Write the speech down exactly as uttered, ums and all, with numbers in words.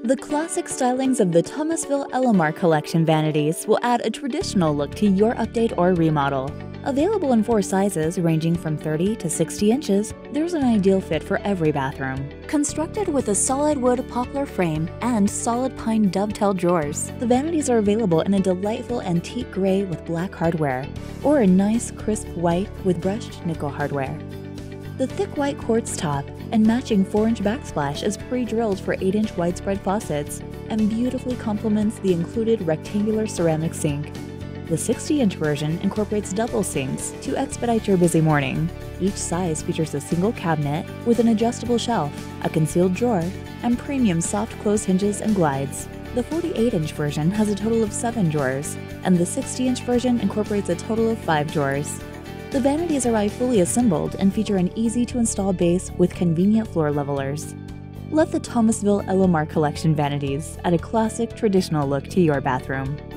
The classic stylings of the Thomasville Ellamar collection vanities will add a traditional look to your update or remodel. Available in four sizes ranging from thirty to sixty inches, there's an ideal fit for every bathroom. Constructed with a solid wood poplar frame and solid pine dovetail drawers, the vanities are available in a delightful antique gray with black hardware, or a nice crisp white with brushed nickel hardware. The thick white quartz top and matching four inch backsplash is pre-drilled for eight inch widespread faucets and beautifully complements the included rectangular ceramic sink. The sixty inch version incorporates double sinks to expedite your busy morning. Each size features a single cabinet with an adjustable shelf, a concealed drawer, and premium soft close hinges and glides. The forty-eight inch version has a total of seven drawers, and the sixty inch version incorporates a total of five drawers. The vanities arrive fully assembled and feature an easy-to-install base with convenient floor levelers. Let the Thomasville Ellamar collection vanities add a classic, traditional look to your bathroom.